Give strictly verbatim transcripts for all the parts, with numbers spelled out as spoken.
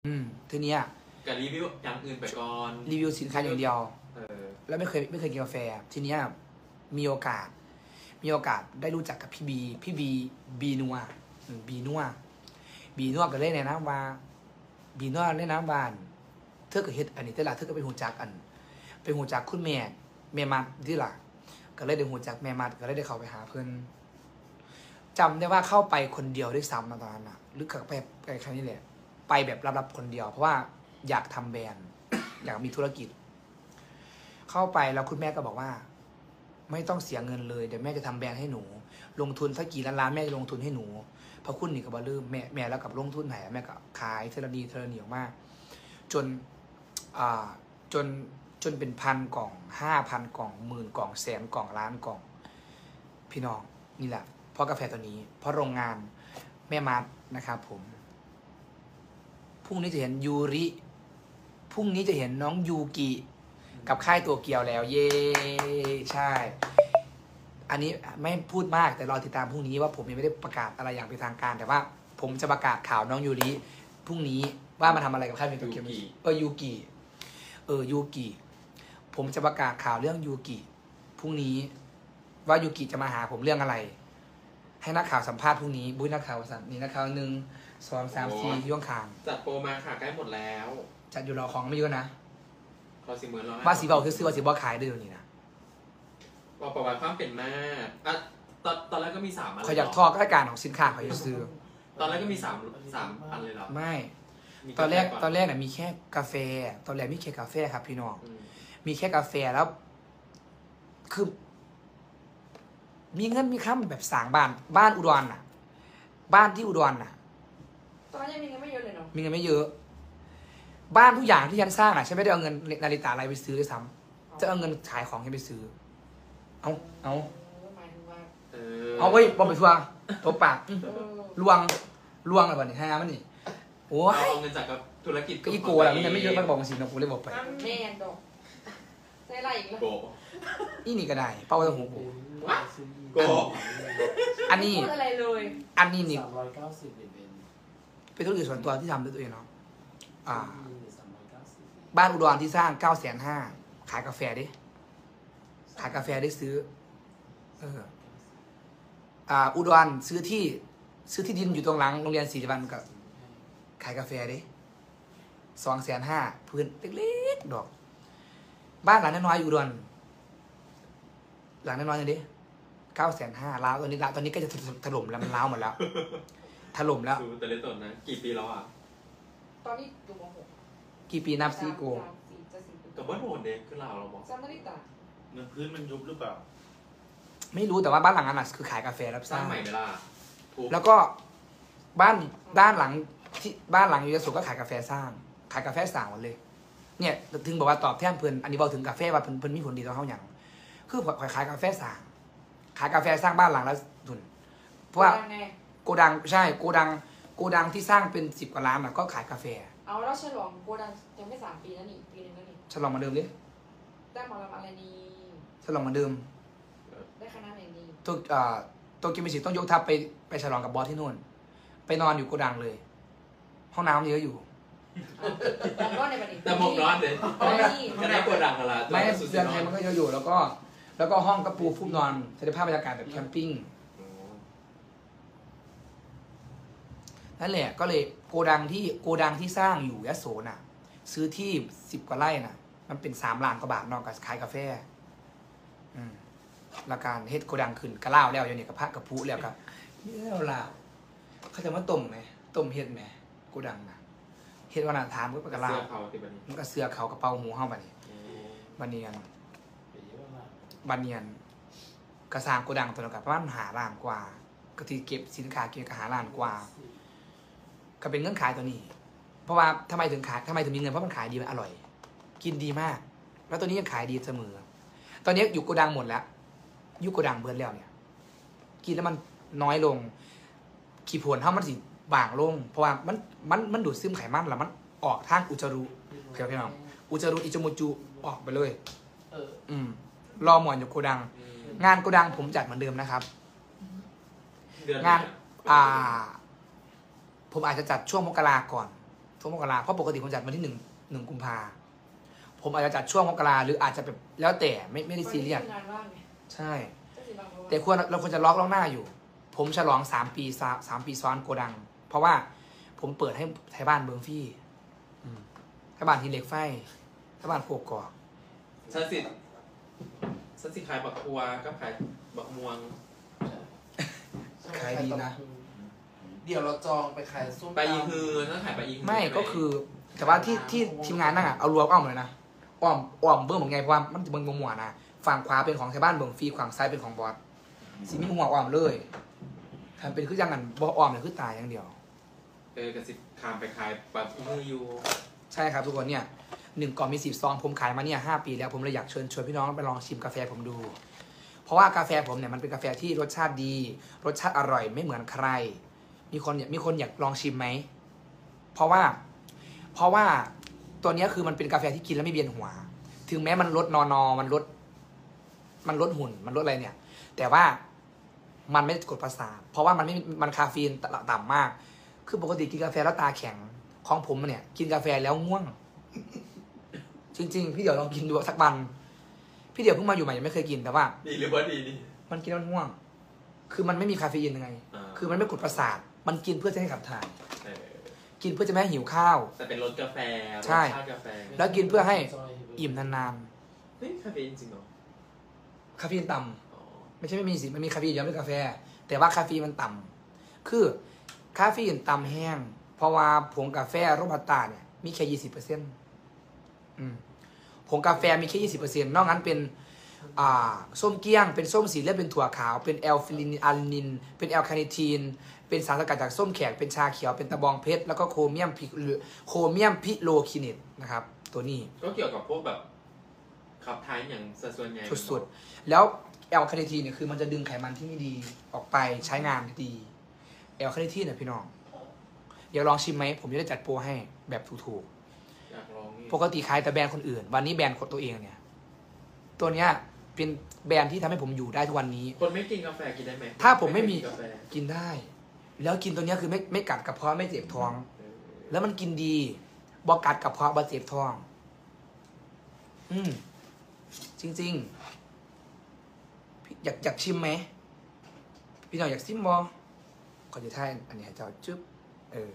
อืมทีเนี้ยกับรีวิวอย่างอื่นไปก่อนรีวิวสินค้าอย่างเดียวเออแล้วไม่เคยไม่เคยกินกาแฟทีเนี้ยมีโอกาสมีโอกาสได้รู้จักกับพี่บีพี่บีบีนัวบีนัวบีนัวก็เลยแนะนำว่าบีนัวแนะนำบ้านเธอก็เฮ็ดอันนี้แต่ละเธอก็เป็นหูจักอันเป็นหูจักคุณแม่แม่มัดที่ล่ะก็เลยได้หูจักแม่มัดก็เลยได้เข้าไปหาเพื่อนจำได้ว่าเข้าไปคนเดียวด้วยซ้ำนะตอนนั้นอ่ะหรือไปไปครั้งนี้แหละไปแบบรับๆคนเดียวเพราะว่าอยากทำแบรนด์ อยากมีธุรกิจเข้าไปแล้วคุณแม่ก็บอกว่าไม่ต้องเสียเงินเลยเดี๋ยวแม่จะทำแบรนด์ให้หนูลงทุนสักกี่ล้านล้านแม่จะลงทุนให้หนูเพราะคุณนี่กับบอลลืมแม่แม่แล้วกับลงทุนไหนแม่ก็ขายเทเลดีเทเลเหนียวมากจนอ่าจนจนเป็นพันกล่องห้าพันกล่องหมื่นกล่องแสนกล่องล้านกล่องพี่น้องนี่แหละเพราะกาแฟตัวนี้เพราะโรงงานแม่มัดนะครับผมพรุ่งนี้จะเห็นยูริพรุ่งนี้จะเห็นน้องยูกิกับค่ายตัวเกียวแล้วเย่ใช่อันนี้ไม่พูดมากแต่รอติดตามพรุ่งนี้ว่าผมยังไม่ได้ประกาศอะไรอย่างเป็นทางการแต่ว่าผมจะประกาศข่าวน้องยูริพรุ่งนี้ว่ามาทำอะไรกับค่ายตัวเกียวเออยูกิเออยูกิผมจะประกาศข่าวเรื่องยูกิพรุ่งนี้ว่ายูกิจะมาหาผมเรื่องอะไรให้นักข่าวสัมภาษณ์พรุ่งนี้บุ้ยนักข่าวสัมนี่นักข่าวหนึ่งสองสามสี่ย่วงคางจัดโปรมาค่ะใกล้หมดแล้วจัดอยู่รอของไม่เยอะนะเราสิเหมือนเราว่าสีเบาคือซื้อว่าสีบอขายได้เดี๋ยวนี้นะว่าประวัติความเป็นมาอ่ะตอนตอนแรกก็มีสามอันเขาอยากทอดรายการของสินค้าเขาจะซื้อตอนแรกก็มีสามสามอันเลยเหรอไม่ตอนแรกตอนแรกเนี่ยมีแค่กาแฟตอนแรกมีแค่กาแฟครับพี่น้องมีแค่กาแฟแล้วคือมีเงินมีค่าแบบสร้างบ้านบ้านอุดรน่ะบ้านที่อุดรน่ะตอนนี้มีเงินไม่เยอะเลยเนาะมีเงินไม่เยอะบ้านทุกอย่างที่ฉันสร้างอ่ะฉันไม่ได้เอาเงินนาฬิกาอะไรไปซื้อด้วยซ้ำจะเอาเงินขายของให้ไปซื้อเอาเอาเอาไว้บอมไปทัวร์ทบปากลวงลวงอะไรแบบนี้ฮะมันนี่โอ้ยเอาเงินจากธุรกิจก็อีโก้แหละมันยังไม่เยอะมากบอกสินะกูเลยบอกไปแม่นดอกใส่ไรอีกแล้วโกนี่นี่ก็ได้เป้าไว้หูกูโกอันนี้พูดอะไรเลยอันนี้นี่สามร้อยเก้าสิบเป็นธุรกิจส่วนตัวที่ทำด้วยตัวเองเนาะอ่าบ้านอุดรที่สร้างเก้าแสนห้าขายกาแฟดิขายกาแฟได้ซื้อเอออ่าอุดรซื้อที่ซื้อที่ดินอยู่ตรงหลังโรงเรียนศรีสุวรรณกับขายกาแฟดิสองแสนห้าพื้นเล็กๆดอกบ้านหลังน้อยๆอุดรหลังน้อยๆอย่างนี้เก้าแสนห้าล้าวตอนนี้ล้าวตอนนี้ก็จะถล่มแล้วมันล้าวหมดแล้วถล่มแล้วแต่เล่นตอนนั้นกี่ปีแล้วอ่ะตอนนี้อยู่มหกกี่ปีนับซีโกกับบ้านโหดเด็กขึ้นเราเราบอกจำนาฬิกาเงินพื้นมันยุบหรือเปล่าไม่รู้แต่ว่าบ้านหลังนั้นคือขายกาแฟรับสร้างใหม่เวลาแล้วก็บ้านด้านหลังที่บ้านหลังอยู่ยโสก็ขายกาแฟสร้างขายกาแฟสร้างหมดเลยเนี่ยถึงบอกว่าตอบแทนเพื่อนอันนี้บอกถึงกาแฟว่าเพื่อนเพื่อนมีผลดีต่อเขาอย่างคือขายกาแฟสร้างขายกาแฟสร้างบ้านหลังแล้วทุนเพราะว่าโกดังใช่โกดังโกดังที่สร้างเป็นสิบกว่าล้านก็ขายกาแฟเอาแล้วฉลองโกดังยังไม่สามปีแล้วนี่ปีนึงแล้วนี่ฉลองมาเดิมดิได้หมอลำอะไรนี่ฉลองมาเดิมได้คณะอย่างนี้ตัวอ่าตัวกิมมิชิต้องยกทัพไปไปฉลองกับบอสที่นู่นไปนอนอยู่โกดังเลยห้องน้ำเยอะอยู่แต่ก็ในประเด็นแต่มองร้อนเลยคณะโกดังอะไรไม่เดือนไทยมันก็เยอะอยู่แล้วก็แล้วก็ห้องกระปูฟูกนอนจะได้ภาพบรรยากาศแบบแคมปิ้งนั่นแหละก็เลยโกดังที่โกดังที่สร้างอยู่ยโสน่ะซื้อที่สิบกว่าไร่น่ะมันเป็นสามล้านกว่าบาทนอกจากขายกาแฟอืมแล้วการเฮ็ดโกดังขึ้นกระเล่าแล้วอย่างนี้กับพระกับผู้แล้วก็นี่เราลาวเขาจะมาต้มไหมต้มเฮ็ดไหมโกดังนะเฮ็ดวันนั้นถามก็กระเล่ามันก็เสื้อเขากระเป๋าหูเฮาบัดนี้บัดนี้กันบัดนี้กันกระสร้างโกดังตัวละกับประมาณหาล้านกว่าก็ที่เก็บสินค้าเก็บกระหาล้านกว่าก็เป็นเงื่อนขายตัวนี้เพราะว่าทำไมถึงขายทำไมถึงมีเงินเพราะมันขายดีมันอร่อยกินดีมากแล้วตัวนี้ยังขายดีเสมอตอนนี้อยู่โกดังหมดแล้วยุคโกดังเบิร์ดแล้วเนี่ยกินแล้วมันน้อยลงขี้ผวนเท่ามันสิบางลงเพราะว่ามันมันมันดูดซึมไขมันแล้วมันออกทางอุจจาระเพี่พี่น้องอุจจาระอิจมูจูออกไปเลยอืมรอหมอนอยู่โกดังงานโกดังผมจัดเหมือนเดิมนะครับงานอ่าผมอาจจะจัดช่วงมกราก่อนโทช่วงมกราเพราะปกติผมจัดวันที่หนึ่งหนึ่งกุมภาผมอาจจะจัดช่วงมกราหรืออาจจะแบบแล้วแต่ไม่ไม่ได้ซีเรียสงานว่างไงใช่ก็สิบางคนแต่ควรเราควรจะล็อกล่วงหน้าอยู่ ผมฉลองสามปีสาสามปีซ้อนโกดัง เพราะว่าผมเปิดให้ไทยบ้านเบิร์งฟี่อืมไทยบ้านทีเหล็กไฟไทยบ้านโคกกอกฉันสิฉันสิขายบักทัวก็ขายบักม่วงขายดีนะเดี๋ยวเราจองไปขายส้มไปอีฮือนั่นขายไปอีฮือไม่ก็คือ แต่ว่าที่ที่ทีมงานนั่งอ่ะเอารวมอ้อมเลยนะอ้อมอ้อมเบิ้งเหมือนไงเพราะว่ามันจะเบิ้งมัวๆนะฝั่งขวาเป็นของไทยบ้านเบิ้งฟรีฝั่งซ้ายเป็นของบอสสีมีหัวอ้อมเลยทำเป็นคือยังไงบออ้อมเนี่ยคือตายอย่างเดียวเออกระสิขามไปขายแบบอีฮืออยู่ใช่ครับทุกคนเนี่ยหนึ่งกล่องมีสิบซองผมขายมาเนี่ยห้าปีแล้วผมเลยอยากเชิญชวนพี่น้องไปลองชิมกาแฟผมดู เพราะว่ากาแฟผมเนี่ยมันเป็นกาแฟที่รสชาติดี รสชาติอร่อยไม่เหมือนใคร มีคนมีคนอยากลองชิมไหมเพราะว่า เพราะว่าตัวเนี้ยคือมันเป็นกาแฟที่กินแล้วไม่เวียนหัว ถึงแม้มันลดนอนอมันลด มันลดหุ่นมันลดอะไรเนี่ย แต่ว่ามันไม่กดประสาทเพราะว่ามันไม่มันคาเฟอีนต่ำมาก คือปกติกินกาแฟแล้วตาแข็งของผมเนี่ย กินกาแฟแล้วง่วง จริงๆพี่เดี๋ยวลองกินดูสักวันพี่เดี๋ยวเพิ่งมาอยู่ใหม่ยังไม่เคยกินแต่ว่าดีหรือว่าดีดีมันกินแล้วมันง่วง คือมันไม่มีคาเฟอีนยังไงอ่าคือมันไม่กดประสาท มันกินเพื่อจะให้ขับถ่ายเออกินเพื่อจะไม่ให้หิวข้าวแต่เป็นรสกาแฟใช่รสชาติกาแฟแล้วกินเพื่อให้ อิ่มนานเฮ้ยคาเฟอีนจริงเหรอๆ คาเฟอีนต่ำอ๋อไม่ใช่ไม่มีสิ มันมีคาเฟอีนเยอะเป็นกาแฟ แต่ว่าคาเฟอีนมันต่ำคือคาเฟอีนต่ำแห้ง เพราะว่าผงกาแฟโรบัสต้าเนี่ย มีแค่ยี่สิบเปอร์เซ็นต์ผงกาแฟมีแค่ยี่สิบเปอร์เซ็นต์นอกนั้นเป็น อ่า ส้มเกี้ยง เป็นส้มสีเหลืองเป็นถั่วขาว เป็นแอลฟิลินอาลินิน เป็นแอลคาเนทีน เป็นสารสกัดจากส้มแขก เป็นชาเขียว เป็นตะบองเพชร แล้วก็โครเมียมพิโครเมียมพิโลคินิตนะครับ ตัวนี้ก็เกี่ยวกับพวกแบบขับท้ายอย่างสัดส่วนใหญ่สุดๆ แล้วแอลคาเนทีนเนี่ยคือมันจะดึงไขมันที่ไม่ดีออกไปใช้งานดีแอลคาเนทีนเนี่ยพี่น้องอยากลองชิมไหมผมจะได้จัดโปรให้แบบถูกอยากลองนี่ๆ ปกติขายแต่แบรนด์คนอื่น วันนี้แบรนด์ของตัวเองเนี่ย ตัวเนี้ยเป็นแบรนด์ที่ทำให้ผมอยู่ได้ทุกวันนี้คนไม่กินกาแฟกินได้ไหมถ้าผมไม่มีกินกาแฟกินได้ แล้วกินตัวเนี้ยคือไม่ไม่กัดกระเพาะไม่เจ็บท้องเออแล้วมันกินดีบอกกัดกระเพาะบาเจ็บท้อง อืมจริงๆพี่อยากอยากชิมไหมพี่หน่อยอยากชิมบอขอจะท่ายอันนี้ให้เจ้าจึ๊บเออ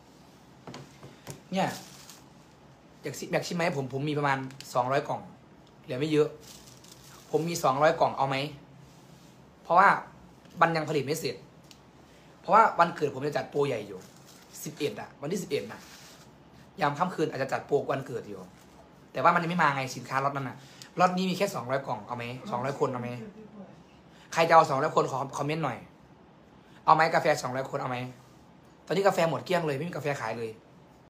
เนี่ย อยากชิอยากชิมไหมผมผมมีประมาณสองร้อยกล่องเหลือไม่เยอะ ผมมีสองร้อยกล่องเอาไหม เพราะว่ามันยังผลิตไม่เสร็จ เพราะว่าวันเกิดผมจะจัดโปรใหญ่อยู่สิบเอ็ดอะวันที่สิบเอ็ดน่ะ ยามค่ำคืนอาจจะจัดโปรวันเกิดอยู่ แต่ว่ามันยังไม่มาไงสินค้าล็อตนั้นน่ะล็อตนี้มีแค่สองร้อยกล่องเอาไหมสองร้อยคนเอาไหมใครจะเอาสองร้อยคนขอคอมเมนต์หน่อย เอาไหมกาแฟสองร้อยคนเอาไหมตอนนี้กาแฟหมดเกลี้ยงเลยไม่มีกาแฟขายเลย